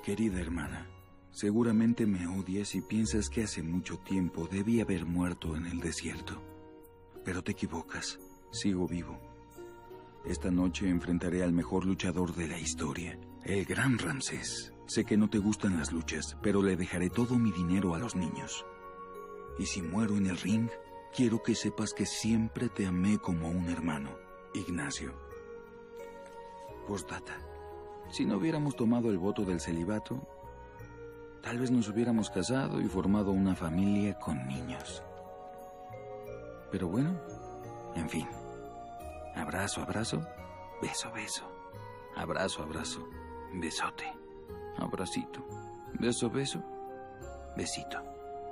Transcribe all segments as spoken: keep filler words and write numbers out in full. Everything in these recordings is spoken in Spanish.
Querida hermana, seguramente me odias y piensas que hace mucho tiempo debí haber muerto en el desierto. Pero te equivocas. Sigo vivo. Esta noche enfrentaré al mejor luchador de la historia, el Gran Ramsés. Sé que no te gustan las luchas, pero le dejaré todo mi dinero a los niños. Y si muero en el ring, quiero que sepas que siempre te amé como un hermano. Ignacio. Postdata. Si no hubiéramos tomado el voto del celibato, tal vez nos hubiéramos casado y formado una familia con niños. Pero bueno, en fin. Abrazo, abrazo, beso, beso. Abrazo, abrazo, besote. Abracito, beso, beso, besito.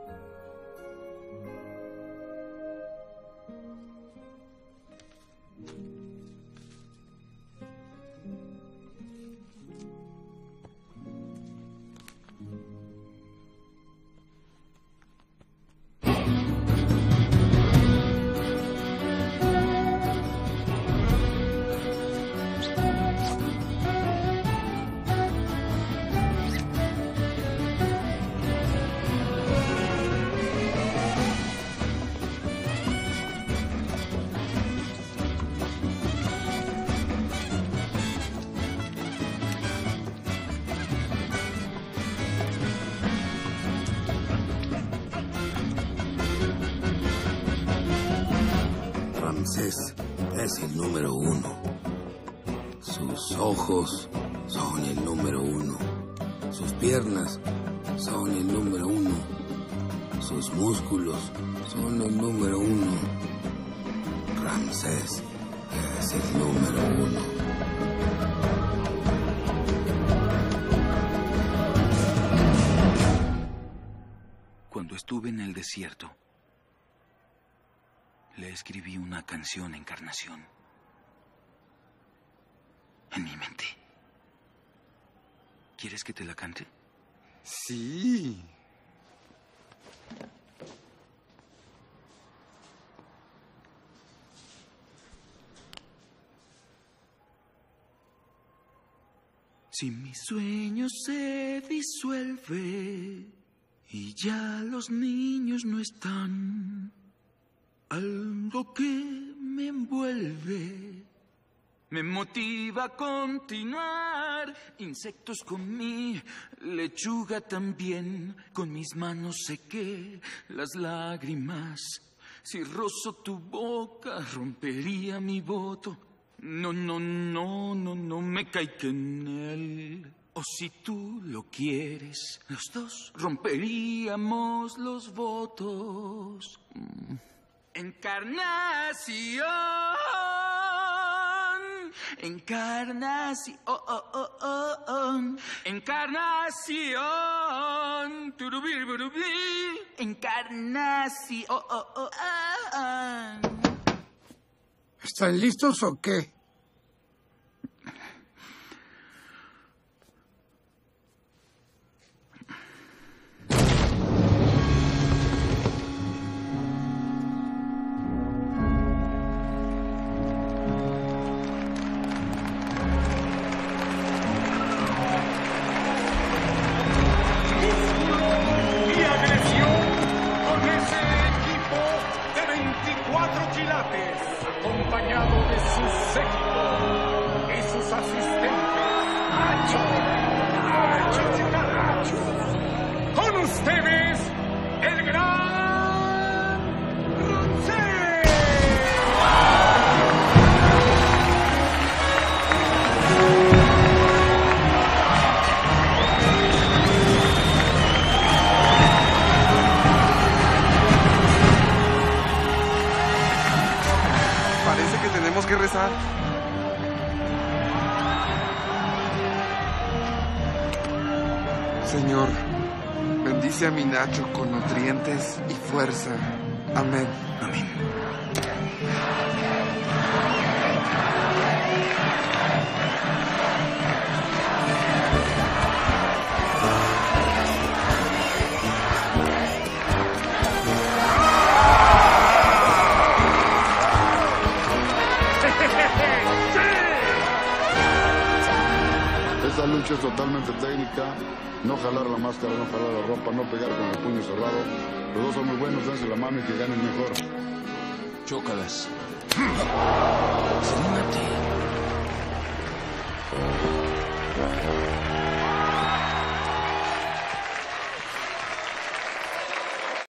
Ramsés es el número uno. Sus ojos son el número uno. Sus piernas son el número uno. Sus músculos son el número uno. Ramsés es el número uno. Cuando estuve en el desierto, le escribí una canción a Encarnación. En mi mente. ¿Quieres que te la cante? Sí. Si mi sueño se disuelve y ya los niños no están, algo que me envuelve me motiva a continuar. Insectos comí, lechuga también. Con mis manos sequé las lágrimas. Si rozo tu boca, rompería mi voto. No, no, no, no, no me caiga en él. O si tú lo quieres, los dos romperíamos los votos. Encarnación, encarnación, oh, oh, oh, oh, oh. Encarnación, turubirubirubí. Encarnación, oh, oh, oh, oh. ¿Están listos o qué? Acompañado de su séquito y sus asistentes. ¡Acho! ¡Acho! ¡Acho! Con ustedes, el gran Ramsés. Tenemos que rezar. Señor, bendice a mi Nacho con nutrientes y fuerza. Amén. Amén. Esta lucha es totalmente técnica. No jalar la máscara, no jalar la ropa, no pegar con el puño cerrado. Los dos son muy buenos, dense la mano y que ganen mejor. Chócalas. ¡Anímate!